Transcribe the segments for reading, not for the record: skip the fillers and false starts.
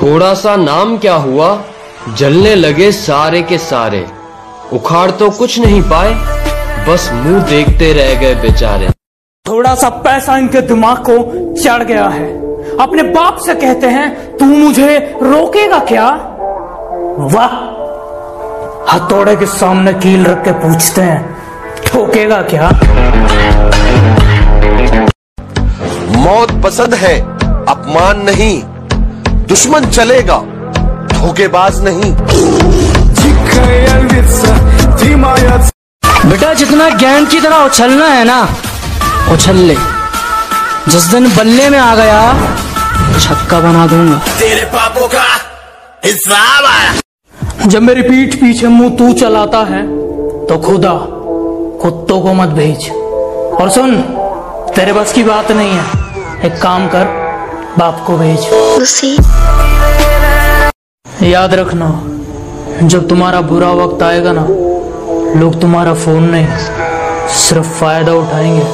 थोड़ा सा नाम क्या हुआ, जलने लगे सारे के सारे। उखाड़ तो कुछ नहीं पाए, बस मुंह देखते रह गए बेचारे। थोड़ा सा पैसा इनके दिमाग को चढ़ गया है। अपने बाप से कहते हैं तू मुझे रोकेगा क्या? वाह, हथौड़े के सामने कील रख के पूछते हैं ठोकेगा क्या? मौत पसंद है, अपमान नहीं। दुश्मन चलेगा, धोखेबाज नहीं। बेटा जितना गेंद की तरह उछलना है ना, उछल ले। जिस दिन बल्ले में आ गया, छक्का बना दूंगा। तेरे पापों का हिसाब आया। जब मेरी पीठ पीछे मुंह तू चलाता है तो खुदा कुत्तों को मत भेज। और सुन, तेरे बस की बात नहीं है, एक काम कर, बाप को भेज। याद रखना, जब तुम्हारा बुरा वक्त आएगा ना, लोग तुम्हारा फोन नहीं सिर्फ फायदा उठाएंगे।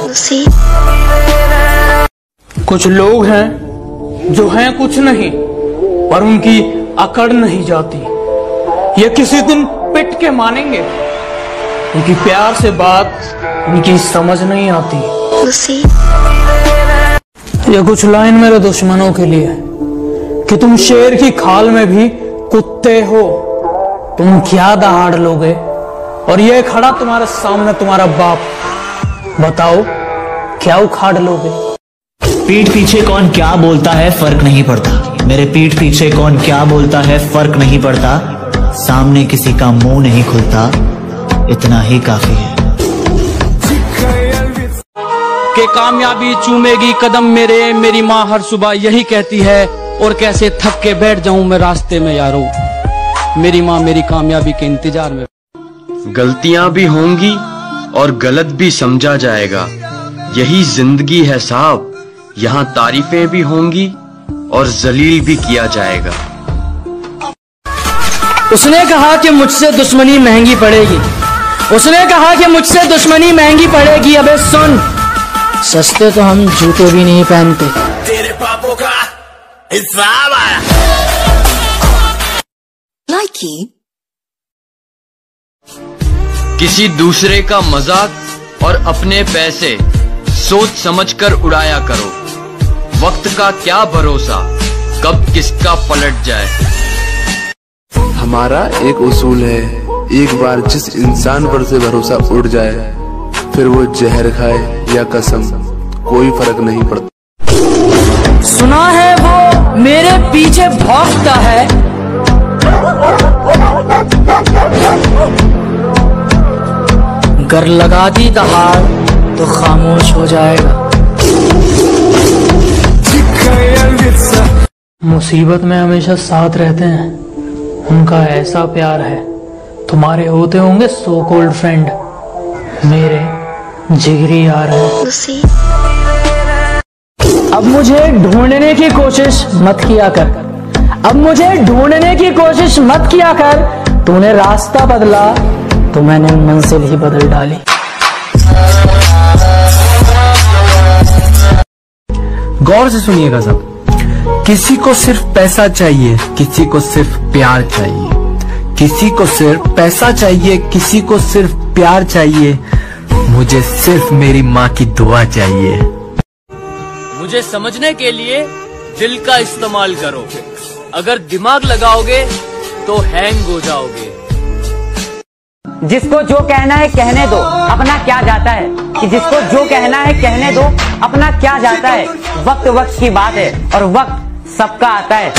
कुछ लोग हैं जो हैं कुछ नहीं, पर उनकी अकड़ नहीं जाती। ये किसी दिन पिट के मानेंगे, उनकी प्यार से बात उनकी समझ नहीं आती। ये कुछ लाइन मेरे दुश्मनों के लिए कि तुम शेर की खाल में भी कुत्ते हो। तुम क्या दहाड़ लोगे? और ये खड़ा तुम्हारे सामने तुम्हारा बाप, बताओ क्या उखाड़ लोगे? पीठ पीछे कौन क्या बोलता है फर्क नहीं पड़ता। मेरे पीठ पीछे कौन क्या बोलता है फर्क नहीं पड़ता। सामने किसी का मुंह नहीं खुलता, इतना ही काफी है। के कामयाबी चूमेगी कदम मेरे, मेरी माँ हर सुबह यही कहती है। और कैसे थक के बैठ जाऊं मैं रास्ते में यारो, मेरी माँ मेरी कामयाबी के इंतजार में। गलतियां भी होंगी और गलत भी समझा जाएगा, यही जिंदगी है साहब। यहाँ तारीफें भी होंगी और जलील भी किया जाएगा। उसने कहा कि मुझसे दुश्मनी महंगी पड़ेगी। उसने कहा कि मुझसे दुश्मनी महंगी पड़ेगी। अबे सुन, सस्ते तो हम जूते भी नहीं पहनते। तेरे पापों का हिसाब आया। किसी दूसरे का मजाक और अपने पैसे सोच समझकर उड़ाया करो। वक्त का क्या भरोसा, कब किसका पलट जाए। हमारा एक उसूल है, एक बार जिस इंसान पर से भरोसा उड़ जाए, फिर वो जहर खाए या कसम, कोई फर्क नहीं पड़ता। सुना है वो मेरे पीछे भौंकता है, गर लगा दी दहाड़ तो खामोश हो जाएगा। मुसीबत में हमेशा साथ रहते हैं, उनका ऐसा प्यार है। तुम्हारे होते होंगे सो कॉल्ड फ्रेंड, मेरे जिगरी यार है। अब मुझे ढूंढने की कोशिश मत किया कर, अब मुझे ढूंढने की कोशिश मत किया कर। तूने रास्ता बदला तो मैंने मंजिल ही बदल डाली। गौर से सुनिएगा सब। किसी को सिर्फ पैसा चाहिए, किसी को सिर्फ प्यार चाहिए। किसी को सिर्फ पैसा चाहिए, किसी को सिर्फ प्यार चाहिए। मुझे सिर्फ मेरी माँ की दुआ चाहिए। मुझे समझने के लिए दिल का इस्तेमाल करो, अगर दिमाग लगाओगे तो हैंग हो जाओगे। जिसको जो कहना है कहने दो, अपना क्या जाता है। कि जिसको जो कहना है कहने दो, अपना क्या जाता है। वक्त वक्त की बात है और वक्त सबका आता है।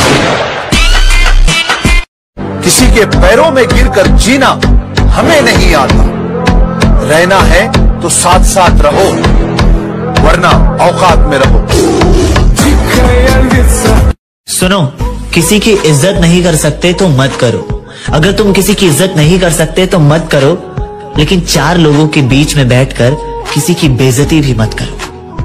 किसी के पैरों में गिरकर जीना हमें नहीं आता। रहना है तो साथ साथ रहो, वरना औकात में रहो। सुनो, किसी की इज्जत नहीं कर सकते तो मत करो। अगर तुम किसी की इज्जत नहीं कर सकते तो मत करो, लेकिन चार लोगों के बीच में बैठकर किसी की बेइज्जती भी मत करो।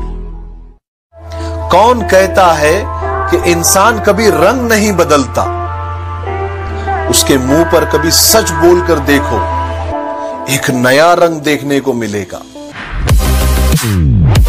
कौन कहता है कि इंसान कभी रंग नहीं बदलता? उसके मुंह पर कभी सच बोलकर देखो, एक नया रंग देखने को मिलेगा।